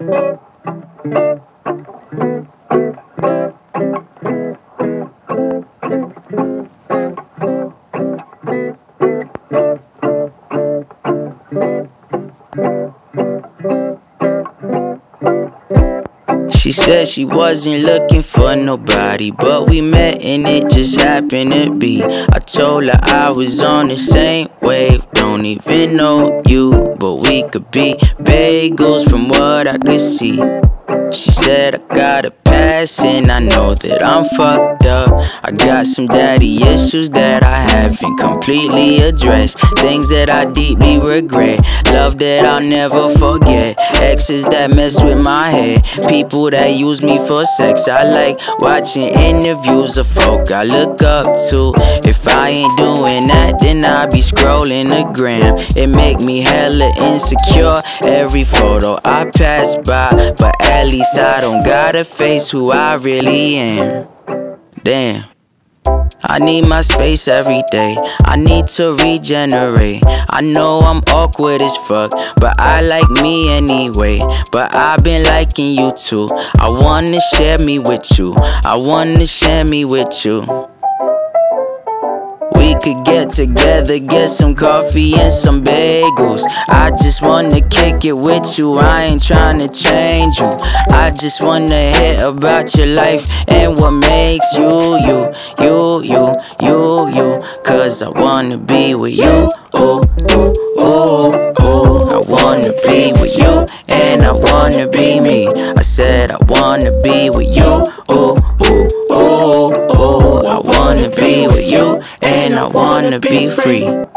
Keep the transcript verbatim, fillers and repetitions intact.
She said she wasn't looking for nobody, but we met and it just happened to be. I told her I was on the same wave, don't even know you, but we could be bagels from what I could see. She said I got a pass and I know that I'm fucked up. I got some daddy issues that I haven't completely addressed. Things that I deeply regret, love that I'll never forget. Exes that mess with my head, people that use me for sex. I like watching interviews of folk I look up to. If I ain't doing that, then I be scrolling the gram. It make me hella insecure every photo I pass by, but at least I don't gotta face who I really am. Damn, I need my space every day, I need to regenerate. I know I'm awkward as fuck, but I like me anyway. But I've been liking you too, I wanna share me with you, I wanna share me with you. We could get together, get some coffee and some bagels. I just wanna kick it with you, I ain't tryna change you. I just wanna hear about your life and what makes you, you, you, you, you, you. Cause I wanna be with you, ooh, ooh, ooh, ooh. I wanna be with you and I wanna be me. I said I wanna be with you, ooh, ooh, ooh, ooh. I wanna be with you and I wanna be free.